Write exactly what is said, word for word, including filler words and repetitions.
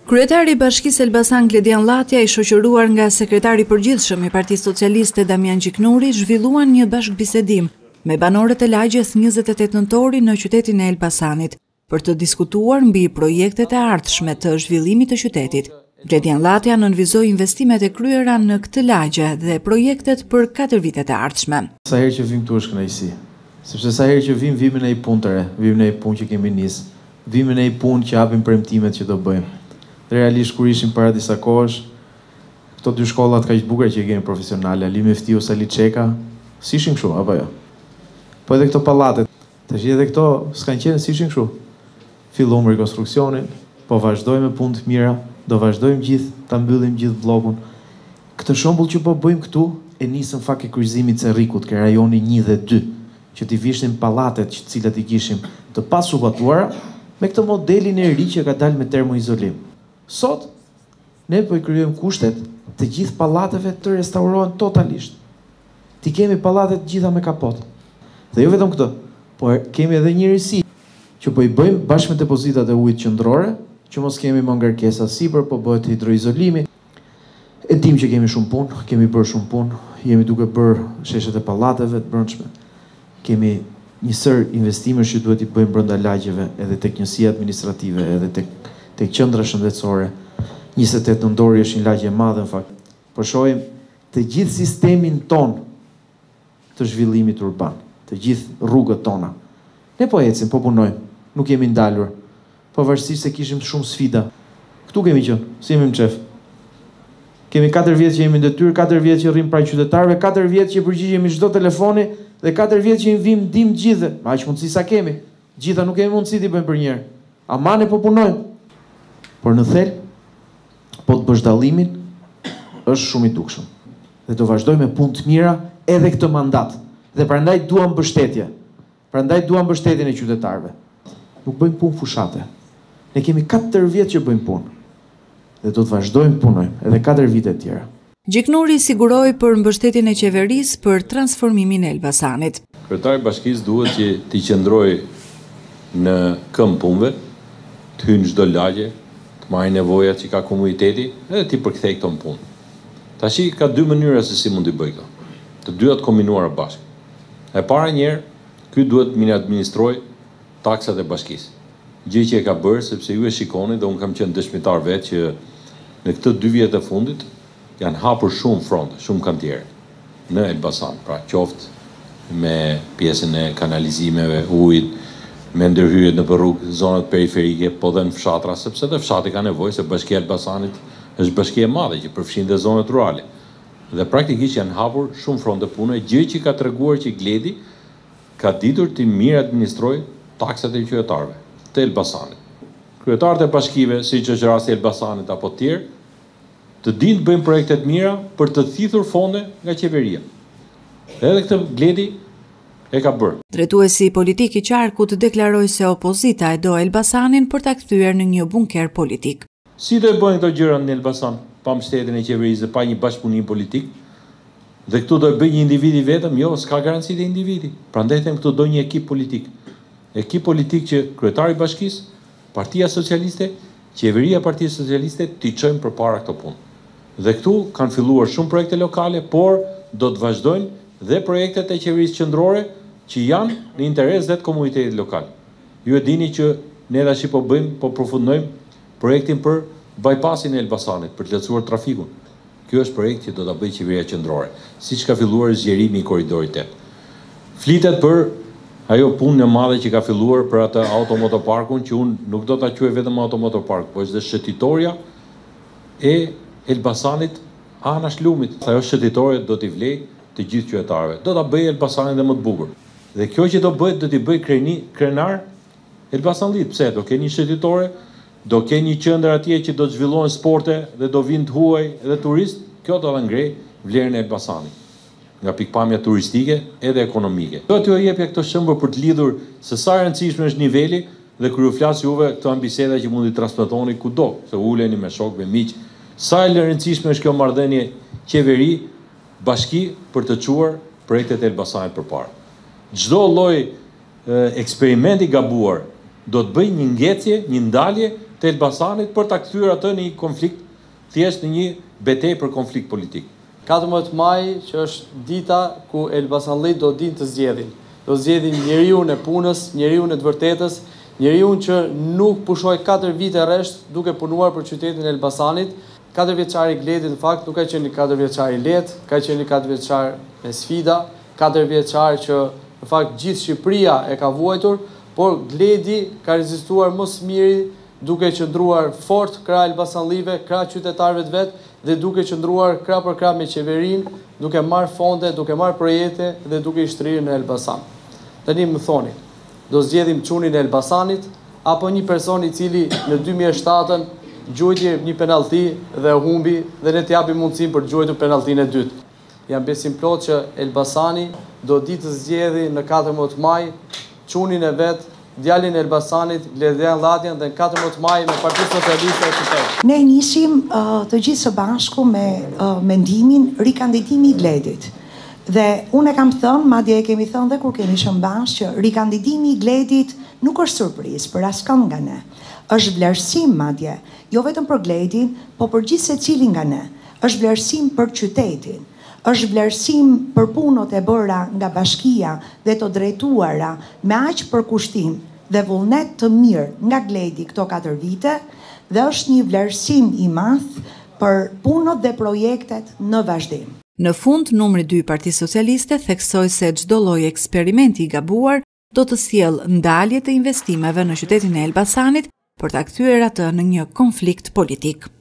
Kryetari i Bashkisë Elbasan Gledian Llatja, i shoqëruar nga sekretari i përgjithshëm i Partisë Socialiste Damian Gjiknuri, zhvilluan një bashkëbisedim me banorët e lagjes njëzet e tetë nëntori në qytetin e Elbasanit për të diskutuar mbi projektet e ardhshme të zhvillimit të qytetit. Gledian Llatja nënvizoi investimet e kryera në këtë lagje dhe projektet për katër vitet e ardhshme. Sa herë që vim këtu është kënaqësi, sepse sa herë që vim, vim në një punë të re, vim në një punë që kemi nisë, vim në një punë që japim premtimet që do bëjmë. Realisht kur ishim para disa kohësh, këto dy shkollat kaq të bukura që i kemi profesionale, Ali Meftiu, Sali Çeka, si ishin kështu apo jo? Po edhe këto pallatet, tash edhe këto s'kan qenë si ishin kështu. Filluam rekonstruksionin, po vazhdojmë me punë të mira, do vazhdojmë gjithë ta mbyllim gjithë bllokun. Këtë shembull që po bëjmë këtu e nisën fakt e kryqëzimit të Cerrikut, ke rajoni një dhe dy, që t'i vishnin pallatet që të cilat i kishim të pasullatuara me këtë modelin e ri që ka dalë me termoizolim. Sot, ne po i kryojmë kushtet të gjithë pallateve të restaurohen totalisht. Ti kemi pallatet gjitha me kapot. Dhe jo vetëm këtë, por kemi edhe një risi që po i bëjmë bashkë me depozitat e ujit qendrore, që mos kemi më ngarkesa sipër, po bëhet hidroizolimi. E dim që kemi shumë punë, kemi bërë shumë punë, jemi duke bërë sheshet e pallateve të brendshme. Kemi një sër investimesh që duhet i bëjmë brenda lagjeve, edhe tek njësia administrative, edhe tek tek qendra shëndetësore. njëzet e tetë nëntori është një lagje e madhe në fakt. Po shohim të gjithë sistemin ton të zhvillimit urban, të gjithë rrugët tona. Ne po ecim, po punojmë, nuk jemi ndalur. Pavarësisht se kishim shumë sfida. Ktu kemi qenë, si jemi në xhef. Kemi katër vjet që jemi në detyrë, katër vjet që rrim pranë qytetarëve, katër vjet që përgjigjemi çdo telefoni dhe katër vjet që i vim ndim gjithë. Ma aq mundësi sa kemi. Gjitha nuk kemi mundësi t'i bëjmë për një herë. Ama ne po punojmë. Por në thel, po të bësh dallimin, është shumë i dukshëm. Dhe do vazhdoj me punë të mira edhe këtë mandat. Dhe prandaj duam mbështetje. Prandaj duam mbështetjen e qytetarëve. Nuk bëjmë punë fushate. Ne kemi katër vjet që bëjmë punë. Dhe do të vazhdojmë punojmë edhe katër vite të tjera. Gjiknuri siguroi për mbështetjen e qeverisë për transformimin e Elbasanit. Kryetari i Bashkisë duhet që t'i qëndrojë në këmbë punëve, të hyjë në çdo lagje, të marrë nevojat që ka komuniteti edhe ti përkthej këto në punë. Tashi ka dy mënyra se si mund t'i bëj këto. Të dyja të kombinuara bashkë. E para njerë, ky duhet mi administroj taksat e bashkisë. Gjë që e ka bërë sepse ju e shikoni dhe unë kam qenë dëshmitar vetë që në këtë dy vjet e fundit janë hapur shumë fronte, shumë kantierë në Elbasan, pra qoftë me pjesën e kanalizimeve, ujit, me ndërhyrjet në rrugë, zonat periferike, po dhe në fshatra, sepse dhe fshati ka nevojë, se Bashkia e Elbasanit është bashki e madhe që përfshin dhe zonat rurale. Dhe praktikisht janë hapur shumë fronte pune, gjë që ka treguar që Gledi ka ditur të mirë administroj taksat e qytetarëve të Elbasanit. Kryetarët e bashkive, siç është rasti i Elbasanit apo të tjerë, të dinë të bëjmë projekte të mira për të thithur fonde nga qeveria. Edhe këtë Gledi e ka bërë. Drejtuesi politik i Qarkut deklaroi se opozita e do Elbasanin për ta kthyer në një bunker politik. Si do e bëjnë këto gjëra në Elbasan, pa mbështetjen e qeverisë, pa një bashkëpunim politik? Dhe këtu do e bëj një individi vetëm? Jo, s'ka garanci të individi. Prandaj them këtu do një ekip politik. Ekip politik që kryetari i bashkisë, Partia Socialiste, qeveria e Partisë Socialiste t'i çojnë përpara këto punë. Dhe këtu kanë filluar shumë projekte lokale, por do të vazhdojnë dhe projektet e qeverisë qendrore që janë në interes dhe të komunitetit lokal. Ju e dini që ne tash po bëjmë, po përfundojmë projektin për bypassin e Elbasanit, për të lehtësuar trafikun. Kjo është projekt që do ta bëjë qeveria qendrore, siç ka filluar zgjerimi i korridorit tetë. Flitet për ajo punë e madhe që ka filluar për atë automotoparkun, që unë nuk do ta quaj vetëm automotopark, po është dhe shëtitoria e Elbasanit ana Shlumit. Ajo shëtitore do t'i vlej të gjithë qytetarëve. Do ta bëjë Elbasanin dhe më të bukur. Dhe kjo që do bëhet do t'i bëj kreni, krenar Elbasanlit. Pse? Do ke një shëtitore, do ke një qendër atje që do të zhvillohen sporte dhe do vinë të huaj dhe turistë. Kjo do ta ngrej vlerën e Elbasanit nga pikpamja turistike edhe ekonomike. Do t'ju jepja këto shembull për të lidhur se sa e rëndësishme është niveli dhe kur ju flas juve këto ambiseda që mundi transmetoni kudo, se uleni me shok, me miq. Sa e rëndësishme është kjo marrëdhënie qeveri bashki për të çuar projektet e Elbasanit përpara. Çdo lloj eksperimenti gabuar do të bëjë një ngjecje, një ndalje të Elbasanit për ta kthyer atë në një konflikt, thjesht në një betejë për konflikt politik. katërmbëdhjetë maj, që është dita ku elbasanllit do dinë të zgjedhin. Do zgjedhin njeriu e punës, njeriu e të vërtetës, njeriu që nuk pushoi katër vite rresht duke punuar për qytetin e Elbasanit. Katër vjeçari Gledi në fakt nuk ka qenë një katër vjeçar i lehtë, ka qenë një katër vjeçar me sfida, katër vjeçar që në fakt gjithë Shqipëria e ka vuajtur, por Gledi ka rezistuar më së miri duke qëndruar fort krah elbasanllive, krah qytetarëve të vet dhe duke qëndruar krah për krah me qeverinë, duke marrë fonde, duke marrë projekte dhe duke i shtrirë në Elbasan. Tani më thoni, do zgjedhim çunin e Elbasanit apo një person i cili në dy mijë e shtatë gjujti një penallti dhe humbi dhe ne t'i japim mundësinë për të gjuajtur penalltinë e dytë. Jam besim plot që Elbasani do di të zgjedhë në katërmbëdhjetë maj çunin e vet, djalin e Elbasanit, Gledian Llatjan dhe në katërmbëdhjetë maj me Partinë Socialiste e Shqipërisë. Ne nisim uh, të gjithë së bashku me uh, mendimin rikandidimi i Gledit. Dhe unë e kam thënë, madje e kemi thënë dhe kur kemi qenë bashkë, që rikandidimi i Gledit nuk është surprizë për askën nga ne. Është vlerësim madje, jo vetëm për Gledin, po për gjithë secilin nga ne. Është vlerësim për qytetin. Është vlerësim për punët e bëra nga bashkia dhe të drejtuara me aq përkushtim dhe vullnet të mirë nga Gledi këto katër vite, dhe është një vlerësim i madh për punët dhe projektet në vazhdim. Në fund, numri dy i Partisë Socialiste theksoi se çdo lloj eksperimenti i gabuar do të sjellë ndalje të investimeve në qytetin e Elbasanit për ta kthyer atë në një konflikt politik.